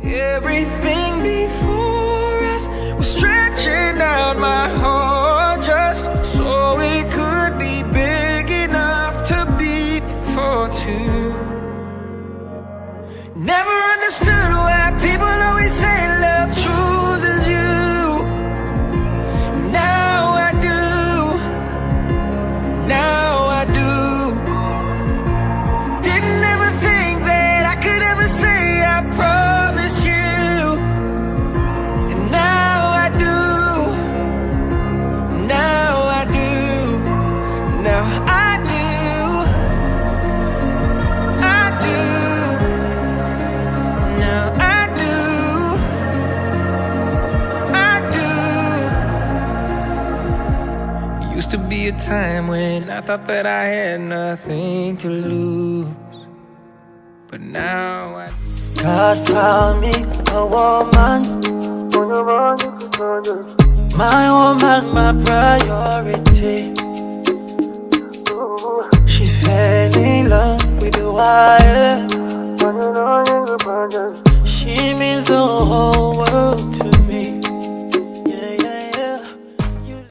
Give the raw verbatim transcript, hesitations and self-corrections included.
Everything before us was stretching out my heart just so it could be big enough to beat for two. Never understood why people always say love chooses you. Now I do, now I do. Didn't ever think that I could ever say I promise you. And now I do, now I do, now I do, I do, now I do, I do. Used to be a time when I thought that I had nothing to lose, but now I... God found me a woman, my woman, my priority. She fell in love with the wire. She means the whole world